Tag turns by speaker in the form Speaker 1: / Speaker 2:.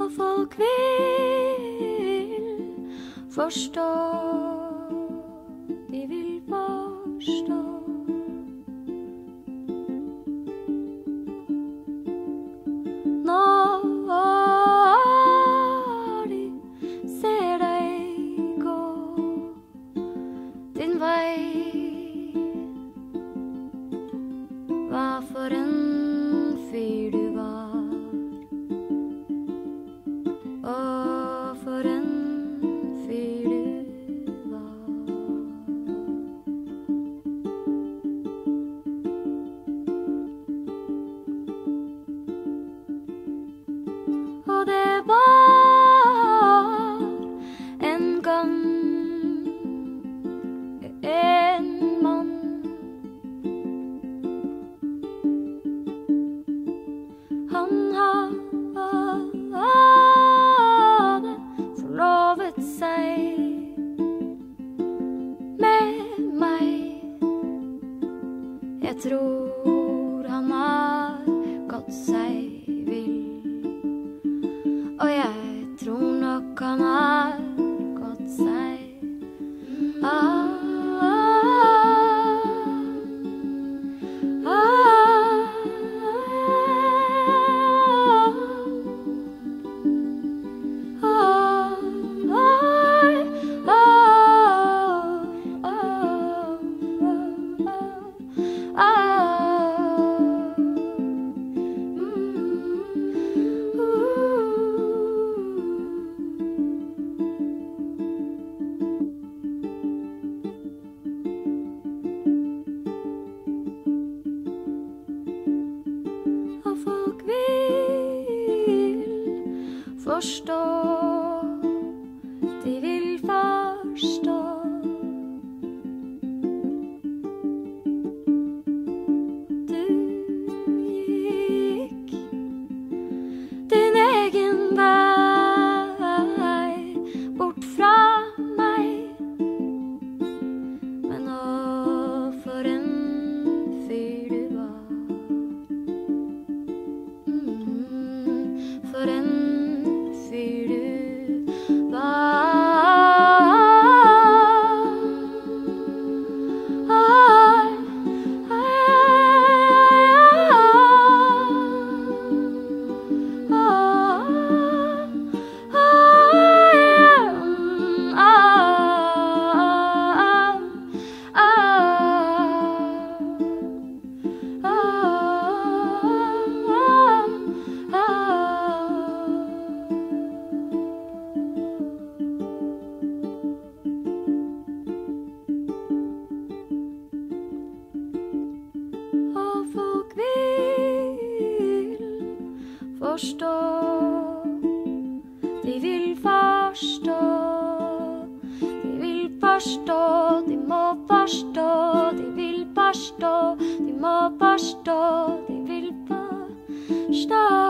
Speaker 1: Og folk vil forstå, de vil forstå. Når de ser deg gå din vei, hva for en fyr du var, og for en fyr du var. Og det var en gang en mann. Han hadde forlovet seg med meg. Jeg tror han har gått seg vill, og jeg tror nok han har gått seg folk vil forstå, de vil forstå. Du gikk din egen vei bort fra meg, men nå for en fyr du var. For en fyr du var. Folk vil forstå, de vil forstå, de vil forstå, de må forstå, de vil forstå, de må forstå, de vil forstå.